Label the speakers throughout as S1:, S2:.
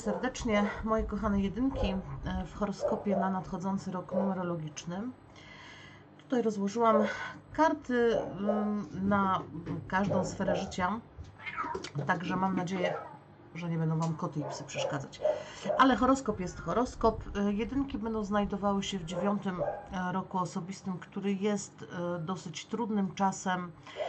S1: serdecznie, moje kochane jedynki, w horoskopie na nadchodzący rok numerologiczny. Tutaj rozłożyłam karty na każdą sferę życia, także mam nadzieję, że nie będą Wam koty i psy przeszkadzać. Ale horoskop jest horoskop. Jedynki będą znajdowały się w 9. roku osobistym, który jest dosyć trudnym czasem.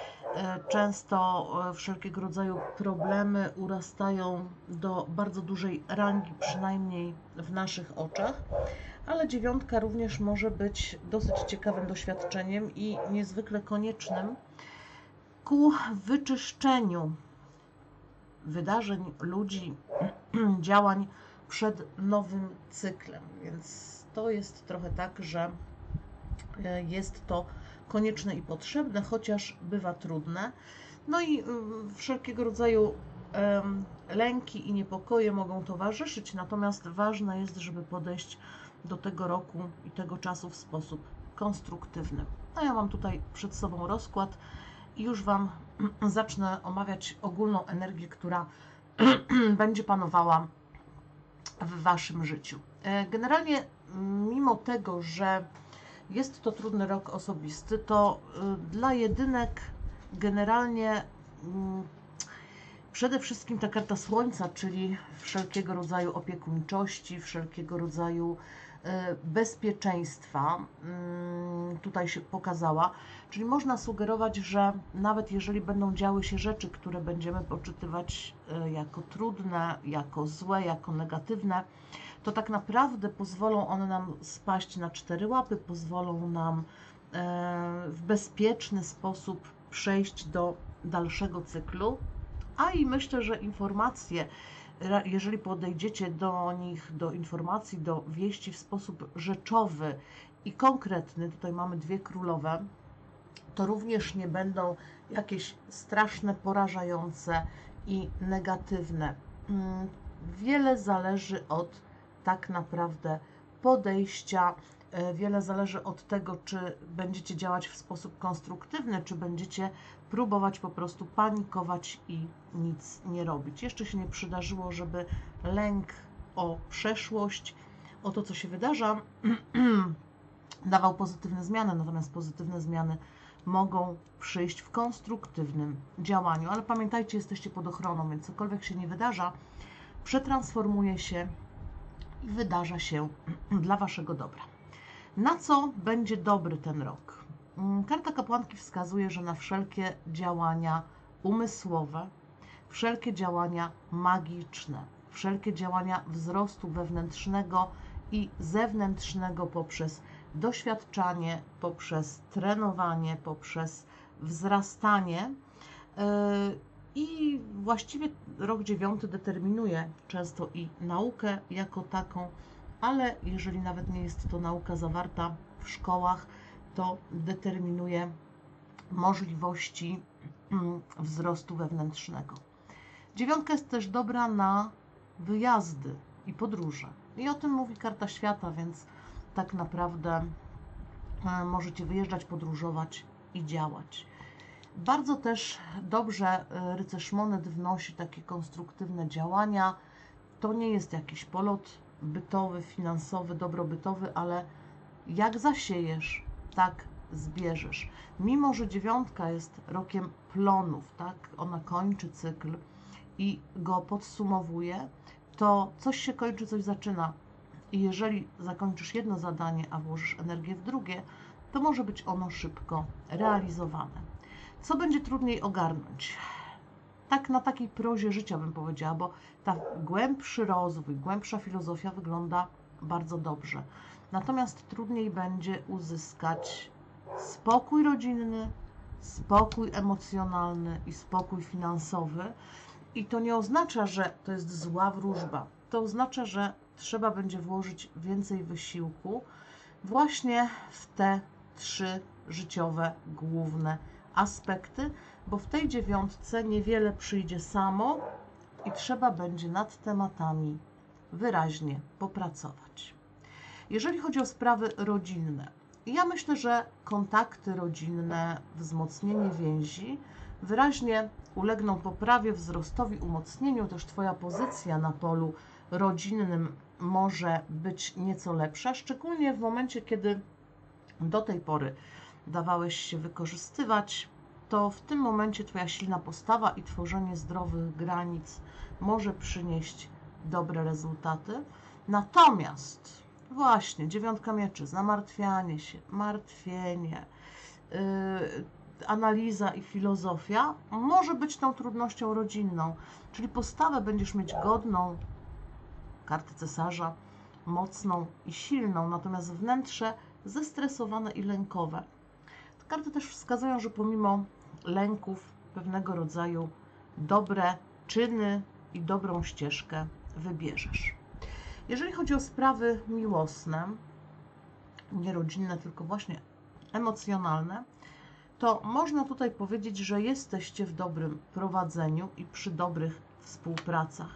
S1: Często wszelkiego rodzaju problemy urastają do bardzo dużej rangi, przynajmniej w naszych oczach, ale 9 również może być dosyć ciekawym doświadczeniem i niezwykle koniecznym ku wyczyszczeniu wydarzeń, ludzi, działań przed nowym cyklem. Więc to jest trochę tak, że jest to konieczne i potrzebne, chociaż bywa trudne. No i wszelkiego rodzaju lęki i niepokoje mogą towarzyszyć, natomiast ważne jest, żeby podejść do tego roku i tego czasu w sposób konstruktywny. A ja mam tutaj przed sobą rozkład i już Wam zacznę omawiać ogólną energię, która będzie panowała w Waszym życiu. Generalnie, mimo tego, że jest to trudny rok osobisty, to dla jedynek generalnie przede wszystkim ta karta Słońca, czyli wszelkiego rodzaju opiekuńczości, wszelkiego rodzaju bezpieczeństwa tutaj się pokazała. Czyli można sugerować, że nawet jeżeli będą działy się rzeczy, które będziemy poczytywać jako trudne, jako złe, jako negatywne, to tak naprawdę pozwolą one nam spaść na 4 łapy, pozwolą nam w bezpieczny sposób przejść do dalszego cyklu. A i myślę, że informacje, jeżeli podejdziecie do nich, do informacji, do wieści w sposób rzeczowy i konkretny, tutaj mamy 2 królowe, to również nie będą jakieś straszne, porażające i negatywne. Wiele zależy od tak naprawdę podejścia, wiele zależy od tego, czy będziecie działać w sposób konstruktywny, czy będziecie próbować po prostu panikować i nic nie robić. Jeszcze się nie przydarzyło, żeby lęk o przeszłość, o to, co się wydarza, dawał pozytywne zmiany, natomiast pozytywne zmiany mogą przyjść w konstruktywnym działaniu. Ale pamiętajcie, jesteście pod ochroną, więc cokolwiek się nie wydarza, przetransformuje się i wydarza się dla Waszego dobra. Na co będzie dobry ten rok? Karta kapłanki wskazuje, że na wszelkie działania umysłowe, wszelkie działania magiczne, wszelkie działania wzrostu wewnętrznego i zewnętrznego poprzez doświadczanie, poprzez trenowanie, poprzez wzrastanie. I właściwie rok 9 determinuje często i naukę jako taką, ale jeżeli nawet nie jest to nauka zawarta w szkołach, to determinuje możliwości wzrostu wewnętrznego. 9 jest też dobra na wyjazdy i podróże. I o tym mówi karta świata, więc tak naprawdę możecie wyjeżdżać, podróżować i działać. Bardzo też dobrze rycerz monet wnosi takie konstruktywne działania. To nie jest jakiś polot bytowy, finansowy, dobrobytowy, ale jak zasiejesz, tak zbierzesz. Mimo że 9 jest rokiem plonów, tak, ona kończy cykl i go podsumowuje, to coś się kończy, coś zaczyna. I jeżeli zakończysz jedno zadanie, a włożysz energię w drugie, to może być ono szybko realizowane. Co będzie trudniej ogarnąć? Tak na takiej prozie życia bym powiedziała, bo ta głębszy rozwój, głębsza filozofia wygląda bardzo dobrze. Natomiast trudniej będzie uzyskać spokój rodzinny, spokój emocjonalny i spokój finansowy. I to nie oznacza, że to jest zła wróżba. To oznacza, że trzeba będzie włożyć więcej wysiłku właśnie w te 3 życiowe, główne aspekty, bo w tej 9 niewiele przyjdzie samo i trzeba będzie nad tematami wyraźnie popracować. Jeżeli chodzi o sprawy rodzinne, ja myślę, że kontakty rodzinne, wzmocnienie więzi wyraźnie ulegną poprawie, wzrostowi, umocnieniu. Też Twoja pozycja na polu rodzinnym może być nieco lepsza, szczególnie w momencie, kiedy do tej pory dawałeś się wykorzystywać, to w tym momencie Twoja silna postawa i tworzenie zdrowych granic może przynieść dobre rezultaty. Natomiast właśnie 9 mieczy, zamartwianie się, martwienie, analiza i filozofia może być tą trudnością rodzinną, czyli postawę będziesz mieć godną karty cesarza, mocną i silną, natomiast wnętrze zestresowane i lękowe. Te karty też wskazują, że pomimo lęków pewnego rodzaju dobre czyny i dobrą ścieżkę wybierzesz. Jeżeli chodzi o sprawy miłosne, nie rodzinne, tylko właśnie emocjonalne, to można tutaj powiedzieć, że jesteście w dobrym prowadzeniu i przy dobrych współpracach.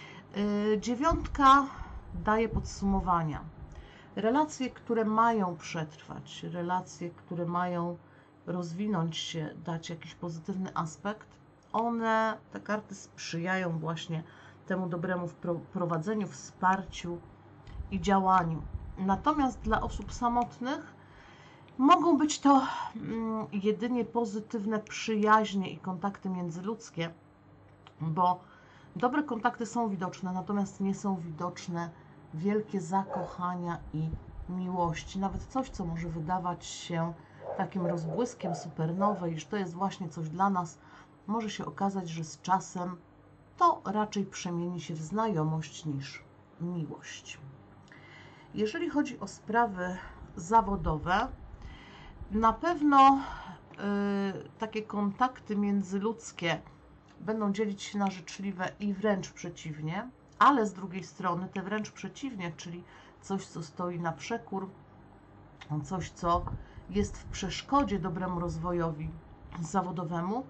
S1: Dziewiątka daje podsumowania. Relacje, które mają przetrwać, relacje, które mają rozwinąć się, dać jakiś pozytywny aspekt, te karty sprzyjają właśnie temu dobremu prowadzeniu, wsparciu i działaniu. Natomiast dla osób samotnych mogą być to jedynie pozytywne przyjaźnie i kontakty międzyludzkie, bo dobre kontakty są widoczne, natomiast nie są widoczne wielkie zakochania i miłości. Nawet coś, co może wydawać się takim rozbłyskiem supernowej, iż to jest właśnie coś dla nas, może się okazać, że z czasem to raczej przemieni się w znajomość niż miłość. Jeżeli chodzi o sprawy zawodowe, na pewno takie kontakty międzyludzkie będą dzielić się na życzliwe i wręcz przeciwnie, ale z drugiej strony te wręcz przeciwnie, czyli coś, co stoi na przekór, coś, co jest w przeszkodzie dobremu rozwojowi zawodowemu,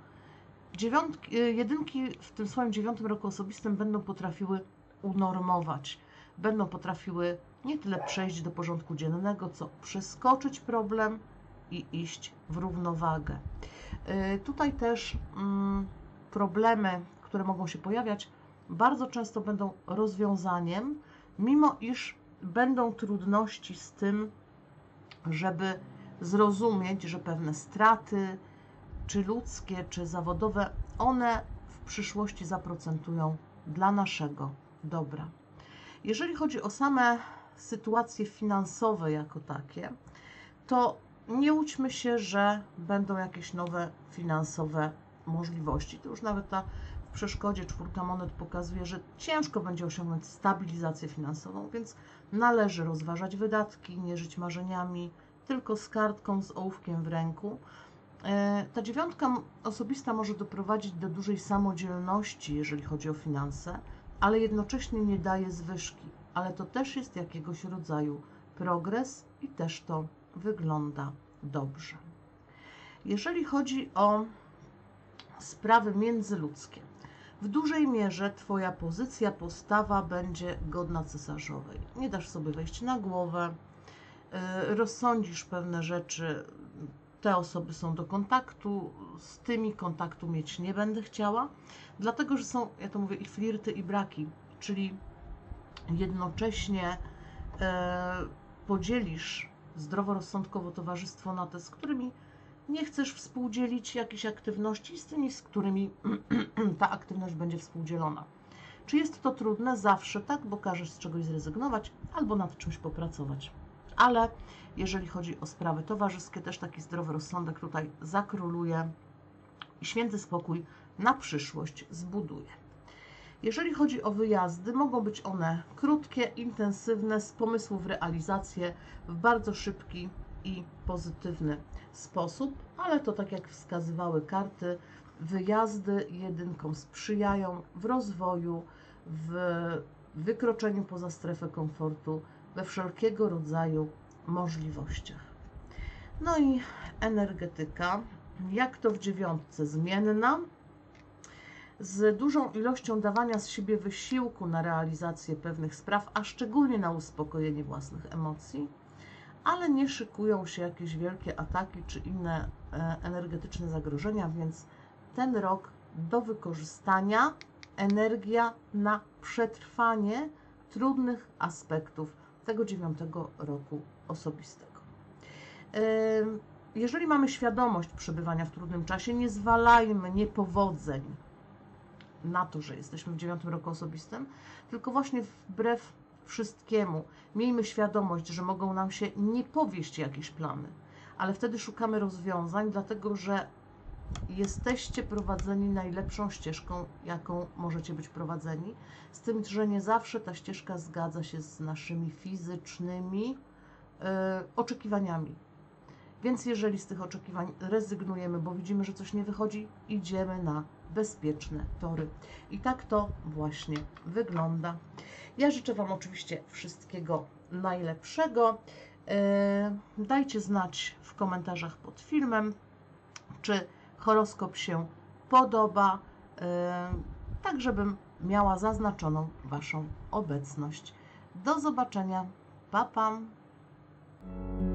S1: jedynki w tym swoim 9 roku osobistym będą potrafiły unormować, będą potrafiły nie tyle przejść do porządku dziennego, co przeskoczyć problem i iść w równowagę. Tutaj też problemy, które mogą się pojawiać, bardzo często będą rozwiązaniem, mimo iż będą trudności z tym, żeby zrozumieć, że pewne straty, czy ludzkie, czy zawodowe, one w przyszłości zaprocentują dla naszego dobra. Jeżeli chodzi o same sytuacje finansowe jako takie, to nie łudźmy się, że będą jakieś nowe finansowe możliwości. To już nawet ta w przeszkodzie 4 monet pokazuje, że ciężko będzie osiągnąć stabilizację finansową, więc należy rozważać wydatki, nie żyć marzeniami, tylko z kartką, z ołówkiem w ręku. Ta 9 osobista może doprowadzić do dużej samodzielności, jeżeli chodzi o finanse, ale jednocześnie nie daje zwyżki. Ale to też jest jakiegoś rodzaju progres i też to wygląda dobrze. Jeżeli chodzi o sprawy międzyludzkie, w dużej mierze Twoja pozycja, postawa będzie godna cesarzowej. Nie dasz sobie wejść na głowę, rozsądzisz pewne rzeczy, te osoby są do kontaktu, z tymi kontaktu mieć nie będę chciała, dlatego że są, ja to mówię, i flirty, i braki, czyli jednocześnie podzielisz zdroworozsądkowo towarzystwo na te, z którymi nie chcesz współdzielić jakiejś aktywności, i z tymi, z którymi ta aktywność będzie współdzielona. Czy jest to trudne? Zawsze tak, bo każesz z czegoś zrezygnować albo nad czymś popracować. Ale jeżeli chodzi o sprawy towarzyskie, też taki zdrowy rozsądek tutaj zakróluje i święty spokój na przyszłość zbuduje. Jeżeli chodzi o wyjazdy, mogą być one krótkie, intensywne, z pomysłu w realizację w bardzo szybki i pozytywny sposób, ale to tak jak wskazywały karty, wyjazdy jedynkom sprzyjają w rozwoju, w wykroczeniu poza strefę komfortu, we wszelkiego rodzaju możliwościach. No i energetyka, jak to w 9, zmienna, z dużą ilością dawania z siebie wysiłku na realizację pewnych spraw, a szczególnie na uspokojenie własnych emocji, ale nie szykują się jakieś wielkie ataki czy inne energetyczne zagrożenia, więc ten rok do wykorzystania, energia na przetrwanie trudnych aspektów tego 9 roku osobistego. Jeżeli mamy świadomość przebywania w trudnym czasie, nie zwalajmy niepowodzeń na to, że jesteśmy w 9 roku osobistym, tylko właśnie wbrew wszystkiemu miejmy świadomość, że mogą nam się nie powieść jakieś plany, ale wtedy szukamy rozwiązań, dlatego że jesteście prowadzeni najlepszą ścieżką, jaką możecie być prowadzeni, z tym, że nie zawsze ta ścieżka zgadza się z naszymi fizycznymi oczekiwaniami. Więc jeżeli z tych oczekiwań rezygnujemy, bo widzimy, że coś nie wychodzi, idziemy na bezpieczne tory. I tak to właśnie wygląda. Ja życzę Wam oczywiście wszystkiego najlepszego. Dajcie znać w komentarzach pod filmem, czy horoskop się podoba, tak żebym miała zaznaczoną Waszą obecność. Do zobaczenia. Pa, pa.